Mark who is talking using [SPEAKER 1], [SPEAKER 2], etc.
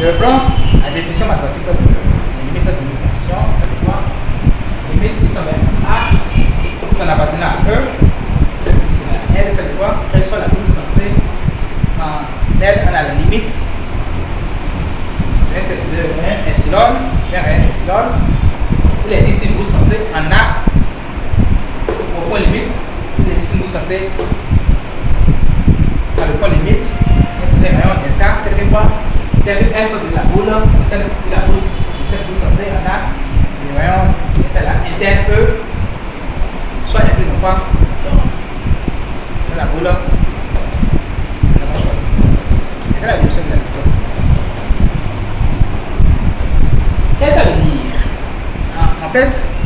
[SPEAKER 1] Je reprends la définition mathématique des limites de l'équation. Ça veut dire quoi? Limite x envers a, tout en appartenant à E, c'est la L, ça veut dire quoi? Quelle soit la boule centrée en L, on a la limite. C'est de 1 epsilon vers 1 epsilon. Il existe une boule centrée en A au point limite. Il existe une boule centrée à le point limite. C'est un rayon delta, tel que quoi? Tel que f de la boule, de cette boule centrée en A, le rayon est à la inter E, soit inclus dans quoi? Dans la boule. C'est la même chose. Et c'est la définition de la méthode. Qu'est-ce que ça veut dire? En fait,